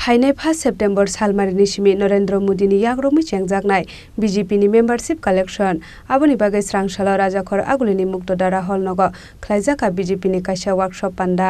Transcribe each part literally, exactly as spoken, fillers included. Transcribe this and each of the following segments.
फाइनाय पाँच सेप्टेम्बर सालमारिनि सिमी नरेंद्र मोदीनि याग्रमी चेंगजागनाय बीजेपीनि मेम्बारशिप कालेक्शन आबोनि बागै स्रांसालाव राजाखर आगुलिनि मुक्तदारा हल नग ख्लाइजाका बीजेपीनि काइसा वर्कशप पान्दा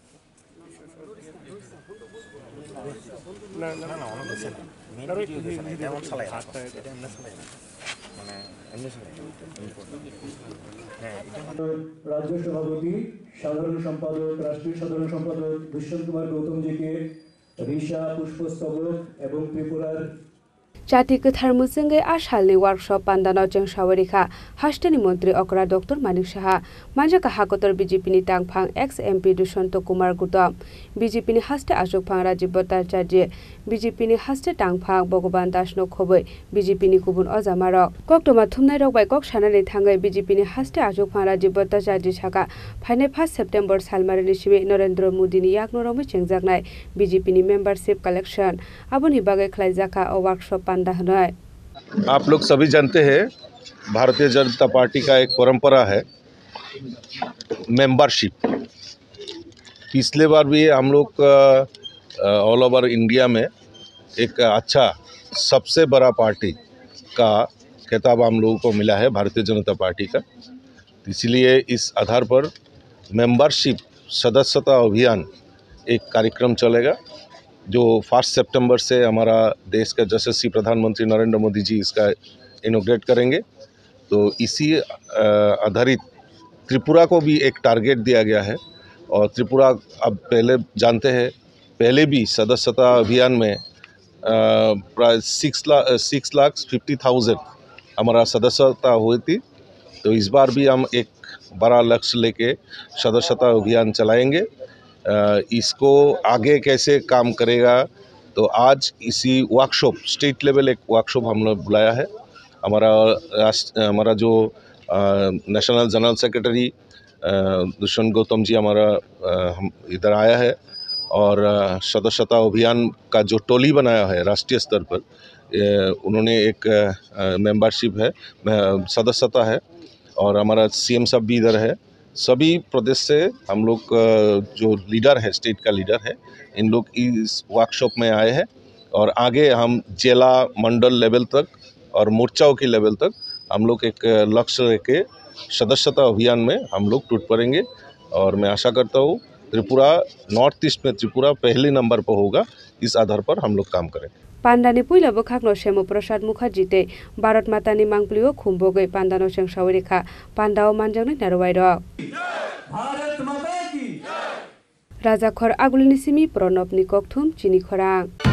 राज्य सभापति साधारण सम्पादक राष्ट्रीय साधारण सम्पादक दुष्यंत कुमार गौतम जी के ऋषा पुष्पस्तबक एवं त्रिपुरार जाति गोथार मुसुंगे आसालनि वर्कशप पान्दानाव जों सावरिखा हास्टेनि मंत्री अकरा डॉक्टर मानिक साहा मानजाका हाकतर बीजेपीनि तांगफां एक्स एमपी दुष्यंत कुमार गौतम बीजेपीनि हास्टे आशोकफां राजीव भट्टाचार्य बीजेपीनि हास्टे तांगफां भगवान दास नखबै बीजेपीनि गुबुन अजामारक कक्टमा थुमनाय रगबाय कक सानानै थाङै बीजेपीनि हास्टे आशोकफां राजीव भट्टाचार्य साका फाइनाय पाँच सेप्टेम्बर सालमारिनि सिमी नरेंद्र मोदीनि याग्नरमै चेंगजागनाय बीजेपीनि मेम्बारशिप कलेक्शन आबोनि बागै ख्लाइजाका वर्कशप आप लोग सभी जानते हैं भारतीय जनता पार्टी का एक परंपरा है मेंबरशिप। पिछले बार भी हम लोग ऑल ओवर इंडिया में एक अच्छा सबसे बड़ा पार्टी का खिताब हम लोगों को मिला है भारतीय जनता पार्टी का। इसलिए इस आधार पर मेंबरशिप सदस्यता अभियान एक कार्यक्रम चलेगा जो फर्स्ट सितंबर से हमारा देश के यशस्वी प्रधानमंत्री नरेंद्र मोदी जी इसका इनोग्रेट करेंगे। तो इसी आधारित त्रिपुरा को भी एक टारगेट दिया गया है और त्रिपुरा अब पहले जानते हैं पहले भी सदस्यता अभियान में प्राय six lakh six lakh fifty thousand हमारा सदस्यता हुई थी। तो इस बार भी हम एक बड़ा लक्ष्य लेके सदस्यता अभियान चलाएंगे। इसको आगे कैसे काम करेगा तो आज इसी वर्कशॉप स्टेट लेवल एक वर्कशॉप हम लोग बुलाया है। हमारा राष्ट्र हमारा जो national general secretary Dushyant Gautam ji हमारा आ, हम इधर आया है और सदस्यता अभियान का जो टोली बनाया है राष्ट्रीय स्तर पर ए, उन्होंने एक मेंबरशिप है सदस्यता है और हमारा सीएम साहब भी इधर है। सभी प्रदेश से हम लोग जो लीडर है स्टेट का लीडर है इन लोग इस वर्कशॉप में आए हैं और आगे हम जिला मंडल लेवल तक और मोर्चाओं के लेवल तक हम लोग एक लक्ष्य लेके सदस्यता अभियान में हम लोग टूट पड़ेंगे। और मैं आशा करता हूँ त्रिपुरा नॉर्थ ईस्ट में त्रिपुरा पहले नंबर पर होगा। इस आधार पर हम लोग काम करें। पान्डानि पुइला बखाग्नो श्यामा प्रसाद मुखार्जीते भारत मातानि मांगप्लियो खुम्बोगै पान्दानो जों सावरिखा पान्दाव मानजांनाय नारवाय भारत माता की राजाखर आगुलिनि सिमी प्रणब नि ककथुम चिनि खरां।